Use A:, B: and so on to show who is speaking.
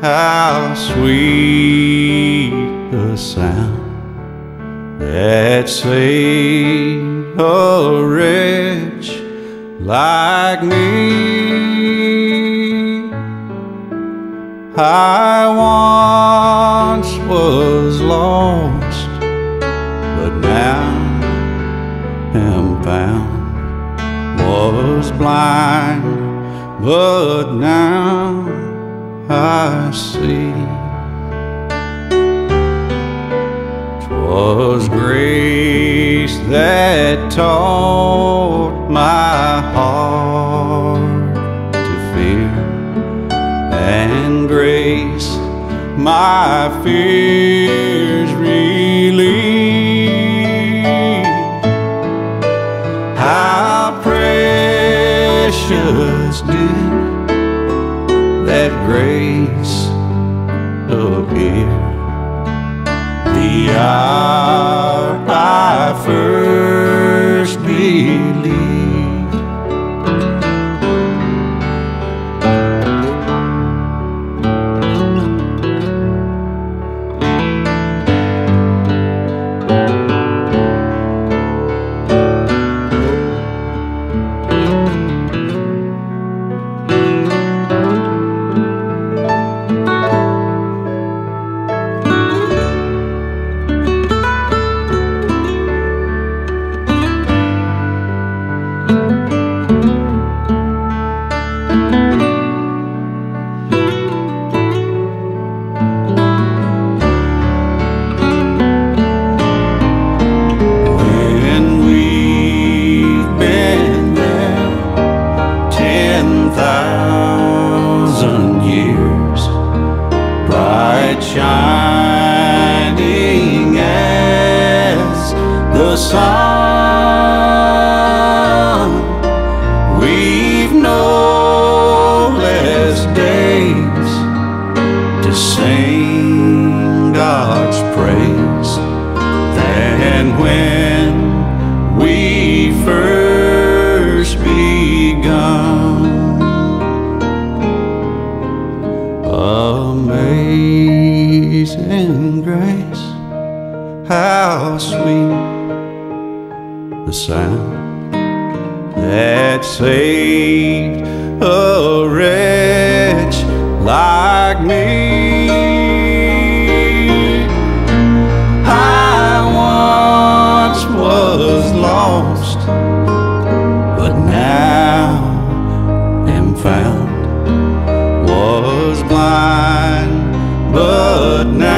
A: how sweet the sound that saved a wretch like me. I once was lost, but now am found. Was blind, but now I see. 'Twas grace that taught my heart to fear, and grace my fears relieved. How precious did that grace appear the hour I first believed. Shining as the sun, we've no less days to sing God's praise than when we first begun. Amazing grace, how sweet the sound that saved a wretch like me. I once was lost, but now am found. Was blind, but now